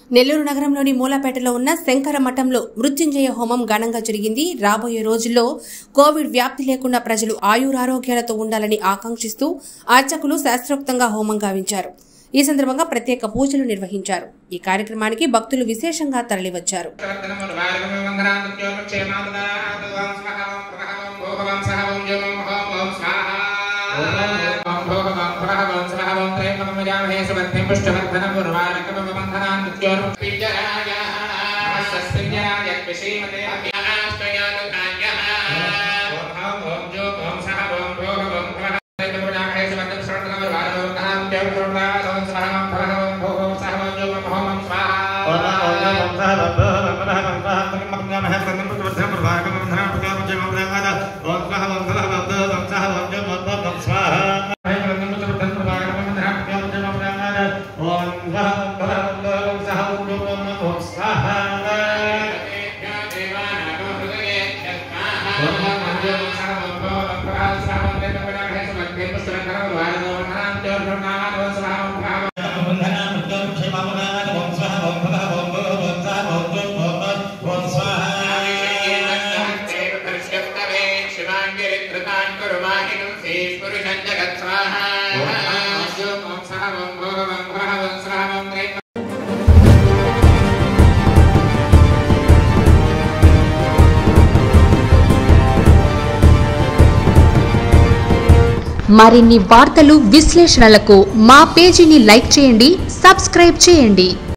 నెల్లూరు నగరంలోని మూలాపేటలో ఉన్న శంకర మఠంలో మృత్యుంజయ హోమం ఘనంగా జరిగింది. రాబోయే రోజుల్లో కోవిడ్ వ్యాప్తి లేకుండా ప్రజలు ఆయురారోగ్యాలతో ఉండాలని ఆకాంక్షిస్తూ అర్చకులు శాస్త్రోక్తంగా హోమం గావించారు. ఈ సందర్భంగా ప్రత్యేక పూజలు నిర్వహించారు. ఈ కార్యక్రమానికి భక్తులు విశేషంగా తరలివచ్చారు. మరిన్ని వార్తలు విశ్లేషణలకు మా పేజీని లైక్ చేయండి, సబ్స్క్రైబ్ చేయండి.